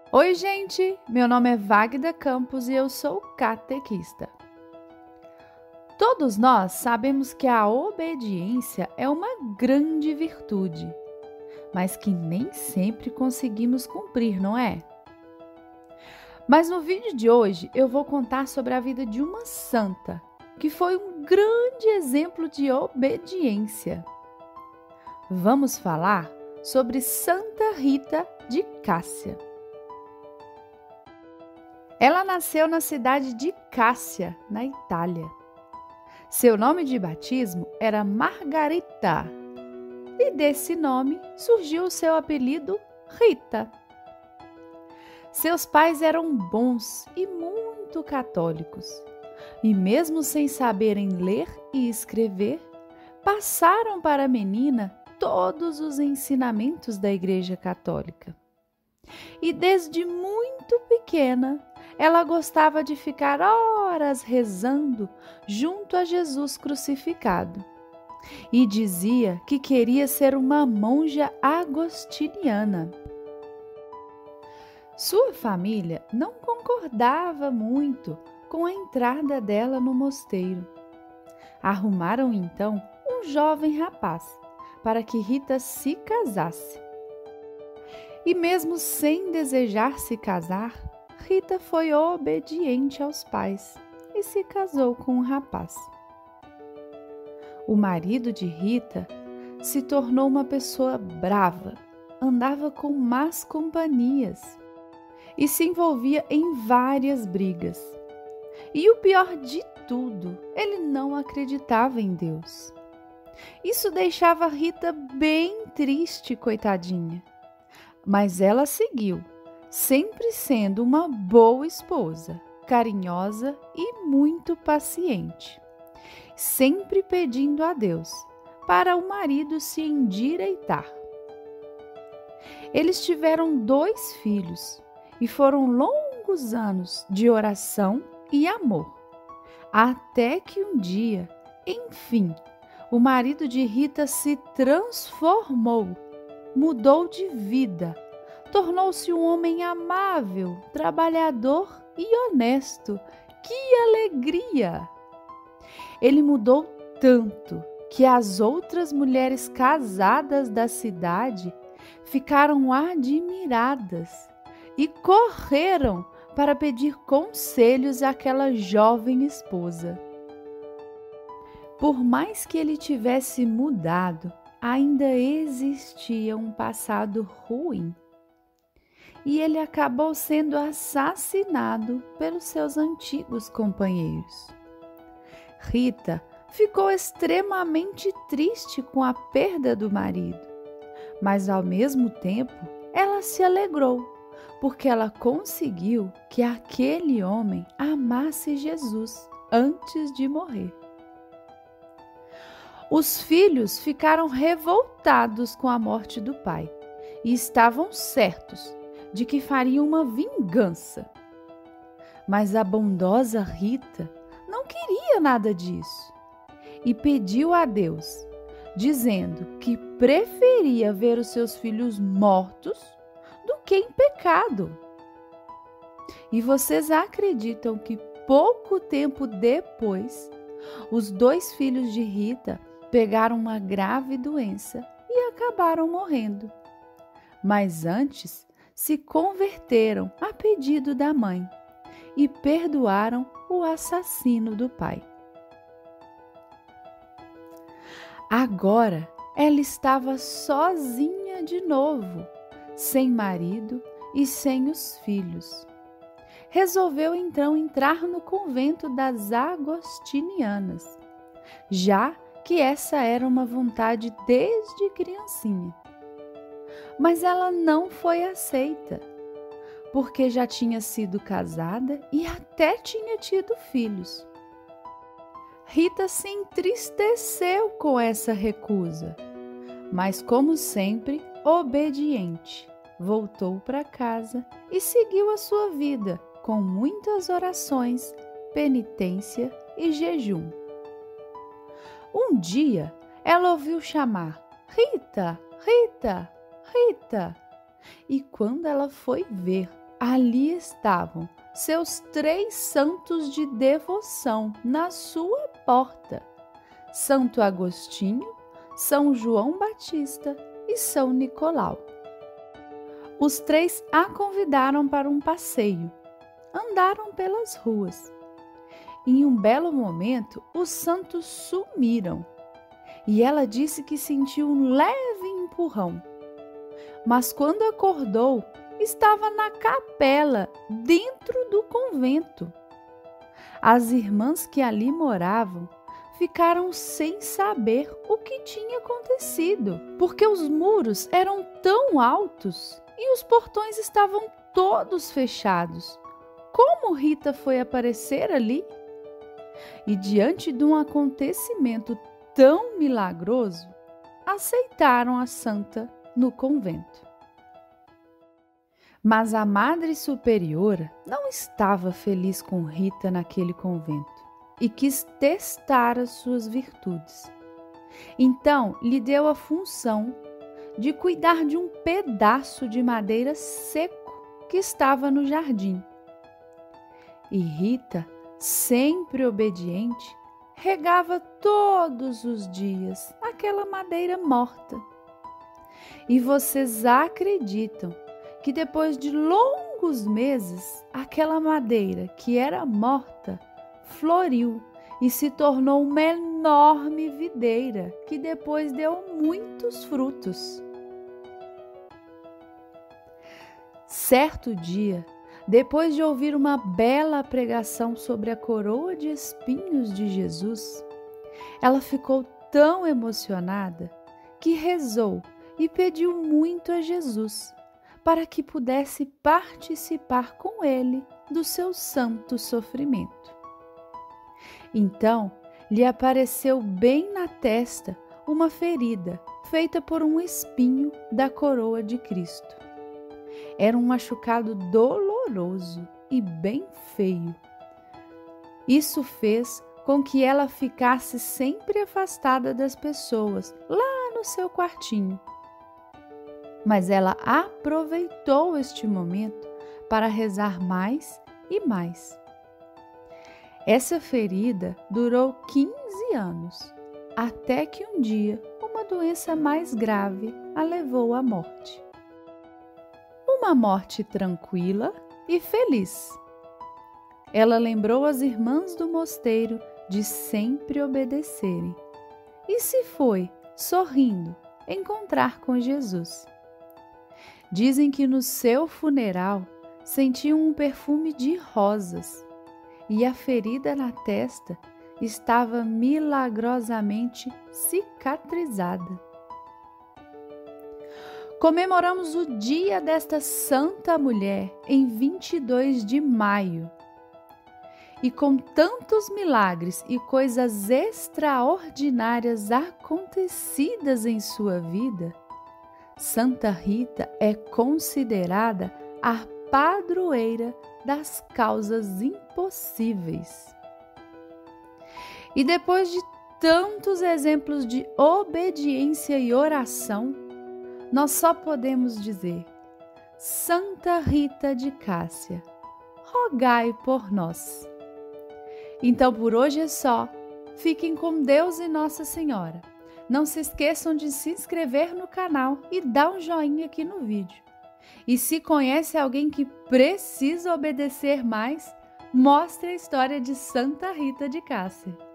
Oi, gente! Meu nome é Wagda Campos e eu sou catequista. Todos nós sabemos que a obediência é uma grande virtude, mas que nem sempre conseguimos cumprir, não é? Mas no vídeo de hoje eu vou contar sobre a vida de uma santa, que foi um grande exemplo de obediência. Vamos falar sobre Santa Rita de Cássia. Ela nasceu na cidade de Cássia, na Itália. Seu nome de batismo era Margarita, e desse nome surgiu o seu apelido Rita. Seus pais eram bons e muito católicos, e mesmo sem saberem ler e escrever, passaram para a menina todos os ensinamentos da Igreja Católica. E desde muito pequena, ela gostava de ficar horas rezando junto a Jesus crucificado. E dizia que queria ser uma monja agostiniana. Sua família não concordava muito com a entrada dela no mosteiro. Arrumaram então um jovem rapaz para que Rita se casasse. E mesmo sem desejar se casar, Rita foi obediente aos pais e se casou com o rapaz. O marido de Rita se tornou uma pessoa brava, andava com más companhias e se envolvia em várias brigas. E o pior de tudo, ele não acreditava em Deus. Isso deixava Rita bem triste, coitadinha. Mas ela seguiu, sempre sendo uma boa esposa, carinhosa e muito paciente, sempre pedindo a Deus para o marido se endireitar. Eles tiveram 2 filhos e foram longos anos de oração e amor, até que um dia, enfim, o marido de Rita se transformou, mudou de vida, tornou-se um homem amável, trabalhador e honesto. Que alegria! Ele mudou tanto que as outras mulheres casadas da cidade ficaram admiradas e correram para pedir conselhos àquela jovem esposa. Por mais que ele tivesse mudado, ainda existia um passado ruim. E ele acabou sendo assassinado pelos seus antigos companheiros. Rita ficou extremamente triste com a perda do marido, mas ao mesmo tempo ela se alegrou, porque ela conseguiu que aquele homem amasse Jesus antes de morrer. Os filhos ficaram revoltados com a morte do pai e estavam certos de que fariam uma vingança. Mas a bondosa Rita não queria nada disso e pediu a Deus, dizendo que preferia ver os seus filhos mortos do que em pecado. E vocês acreditam que pouco tempo depois, os 2 filhos de Rita pegaram uma grave doença e acabaram morrendo. Mas antes se converteram a pedido da mãe e perdoaram o assassino do pai. Agora ela estava sozinha de novo, sem marido e sem os filhos. Resolveu então entrar no convento das Agostinianas, já que essa era uma vontade desde criancinha. Mas ela não foi aceita, porque já tinha sido casada e até tinha tido filhos. Rita se entristeceu com essa recusa, mas como sempre, obediente, voltou para casa e seguiu a sua vida com muitas orações, penitência e jejum. Um dia, ela ouviu chamar: Rita, Rita, Rita! E quando ela foi ver, ali estavam seus 3 santos de devoção na sua porta: Santo Agostinho, São João Batista e São Nicolau. Os 3 a convidaram para um passeio. Andaram pelas ruas. Em um belo momento, os santos sumiram e ela disse que sentiu um leve empurrão. Mas quando acordou, estava na capela, dentro do convento. As irmãs que ali moravam ficaram sem saber o que tinha acontecido, porque os muros eram tão altos e os portões estavam todos fechados. Como Rita foi aparecer ali? E diante de um acontecimento tão milagroso, aceitaram a santa no convento. Mas a Madre Superiora não estava feliz com Rita naquele convento e quis testar as suas virtudes. Então lhe deu a função de cuidar de um pedaço de madeira seco que estava no jardim. E Rita, sempre obediente, regava todos os dias aquela madeira morta. E vocês acreditam que depois de longos meses, aquela madeira que era morta floriu e se tornou uma enorme videira que depois deu muitos frutos. Certo dia, depois de ouvir uma bela pregação sobre a coroa de espinhos de Jesus, ela ficou tão emocionada que rezou e pediu muito a Jesus para que pudesse participar com ele do seu santo sofrimento. Então, lhe apareceu bem na testa uma ferida feita por um espinho da coroa de Cristo. Era um machucado doloroso e bem feio. Isso fez com que ela ficasse sempre afastada das pessoas, lá no seu quartinho. Mas ela aproveitou este momento para rezar mais e mais. Essa ferida durou 15 anos, até que um dia uma doença mais grave a levou à morte. Uma morte tranquila e feliz. Ela lembrou as irmãs do mosteiro de sempre obedecerem e se foi, sorrindo, encontrar com Jesus. Dizem que no seu funeral sentiam um perfume de rosas e a ferida na testa estava milagrosamente cicatrizada. Comemoramos o dia desta santa mulher em 22 de maio. E com tantos milagres e coisas extraordinárias acontecidas em sua vida, Santa Rita é considerada a padroeira das causas impossíveis. E depois de tantos exemplos de obediência e oração, nós só podemos dizer: Santa Rita de Cássia, rogai por nós. Então por hoje é só. Fiquem com Deus e Nossa Senhora. Não se esqueçam de se inscrever no canal e dar um joinha aqui no vídeo. E se conhece alguém que precisa obedecer mais, mostre a história de Santa Rita de Cássia.